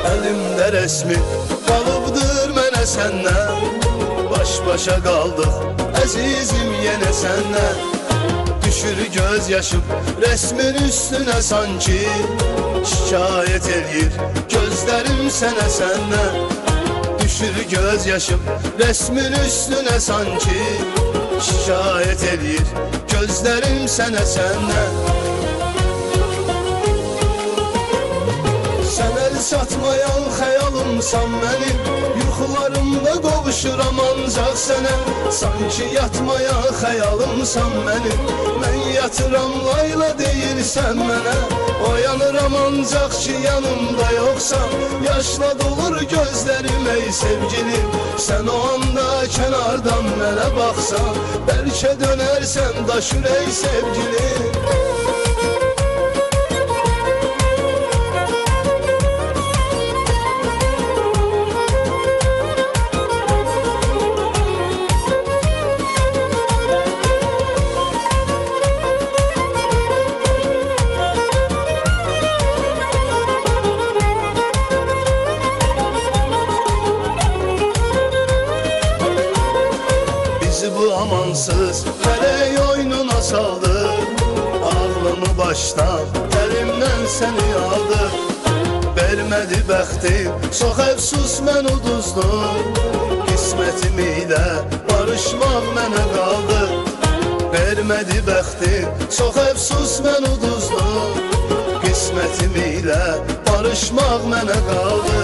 Elimde resmi kalıbdır mənə səndən. Baş başa qaldıq əzizim yenə səndən. Düşür göz yaşım resmin üstünə sanki. Şikayet eləyir gözlərim sənə səndən. Düşür göz yaşım resmin üstünə sanki. Şikayet eləyir gözlərim sənə səndən. Sən el satmayan xəyalımsan mənim. Yuxularımda qovuşuram ancaq sənə. Sanki yatmayan xəyalımsan mənim. Mən yatıram layla deyirsən mənə. Oyanıram ancaq ki yanımda yoxsan. Yaşla dolur gözlərim ey sevgilim. Sən o anda kənardan mənə baxsan. Bəlkə dönərsən daş ürək sevgilim. Bu amansız fələk oyununa saldı. Ağlımı başdan əlimdən səni aldı. Vermədi bəxtim, çox əfsus mən uduzdum. Qismətim ilə barışmaq mənə qaldı. Vermədi bəxtim, çox əfsus mən uduzdum. Qismətim ilə barışmaq mənə qaldı.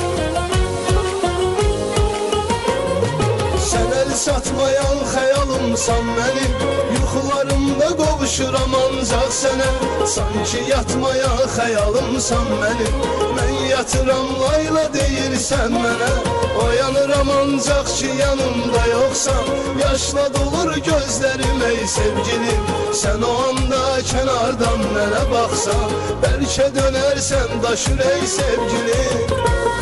Satmayan xəyalımsan mənim. Yuxularımda qovuşuram ancaq sənə. Sanki yatmayan xəyalımsan mənim. Mən yatıram layla deyirsən mənə. Oyanıram ancaq ki yanımda yoxsan. Yaşla dolur gözlərim ey sevgilim. Sən o anda kənardan mənə baxsan. Bəlkə dönərsən daş ürək sevgilim.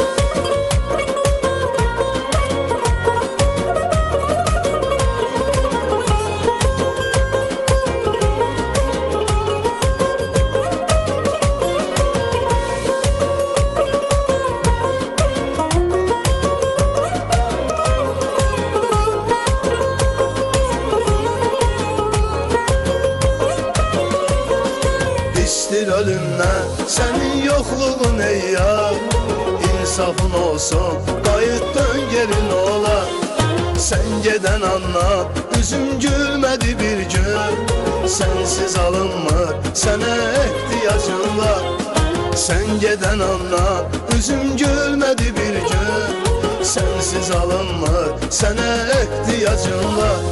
İstir ölümdən sənin yoxluğun ey yar. İnsafın olsun qayıt dön gelin ola. Sən gedən andan üzüm gülmədi bir gün. Sənsiz alınmır sənə ehtiyacım var. Sən gedən andan üzüm gülmədi bir gün. Sənsiz alınmır sənə ehtiyacım var.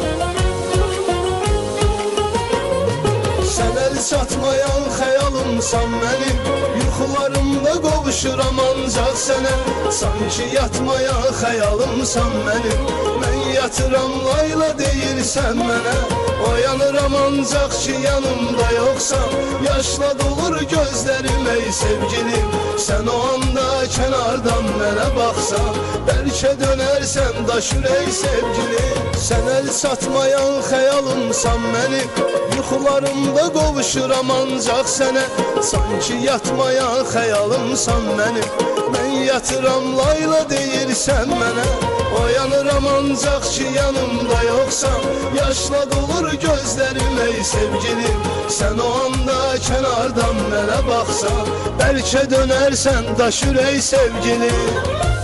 Satmayan xəyalımsan mənim. Yuxularımda qovuşuram ancaq sənə. Sanki yatmayan xəyalımsan mənim. Mən yatıram layla deyirsən mənə. Oyanıram ancaq ki yanımda yoxsan. Yaşla dolur gözlərim ey sevgilim. Sən o anda kənardan mənə baxsan. Bəlkə dönərsən daş ürək sevgilim. Sən el satmayan xəyalımsan mənim. Yuxularımda qovuşuram ancaq sənə. Sanki yatmayan xəyalımsan mənim. Mən yatıram layla deyirsən mənə. Oyanıram ancaq ki yanımda yoxsan. Yaşla dolur gözlərim ey sevgilim. Sən o anda kənardan mənə baxsan. Bəlkə dönərsən daş ürək sevgilim.